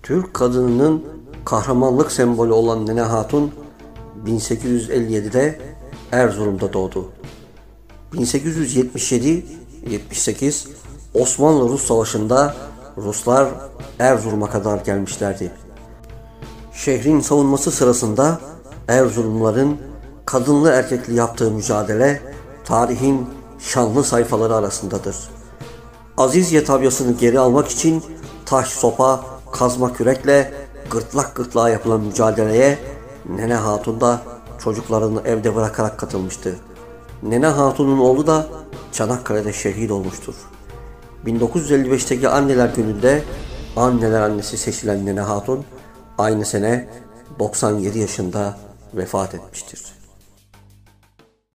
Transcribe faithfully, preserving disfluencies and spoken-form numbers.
Türk kadınının kahramanlık sembolü olan Nene Hatun bin sekiz yüz elli yedi'de Erzurum'da doğdu. bin sekiz yüz yetmiş yedi yetmiş sekiz Osmanlı-Rus Savaşı'nda Ruslar Erzurum'a kadar gelmişlerdi. Şehrin savunması sırasında Erzurumluların kadınlı erkekli yaptığı mücadele tarihin şanlı sayfaları arasındadır. Azizye tabyasını geri almak için taş, sopa, kazma kürekle gırtlak gırtlağa yapılan mücadeleye Nene Hatun da çocuklarını evde bırakarak katılmıştı. Nene Hatun'un oğlu da Çanakkale'de şehit olmuştur. bin dokuz yüz elli beş'teki Anneler Günü'nde anneler annesi seçilen Nene Hatun aynı sene doksan yedi yaşında vefat etmiştir.